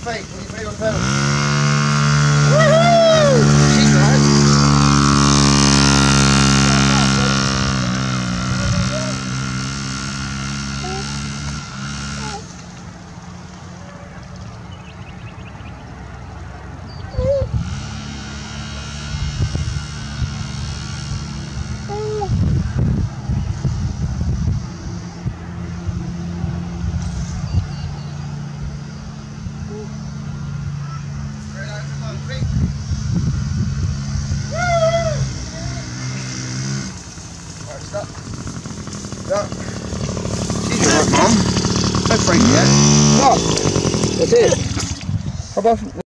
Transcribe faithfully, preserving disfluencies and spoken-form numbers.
feet. Put your feet on the pedal. Woohoo! She's right. Stop. Stop. She's alright, Mum. Don't freak yet. What? That's it. How about